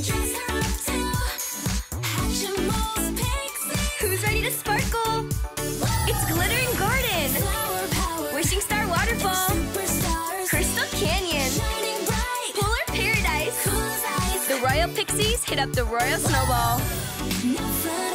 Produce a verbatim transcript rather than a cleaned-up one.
dress her up too. Hatchimals Pixies. Who's ready to sparkle? It's glittering garden. Flower power. Wishing Star Waterfall. Superstars. Crystal Canyon. Shining bright. Polar Paradise. Cool as ice. The Royal Pixies hit up the Royal Snowball. No flutter.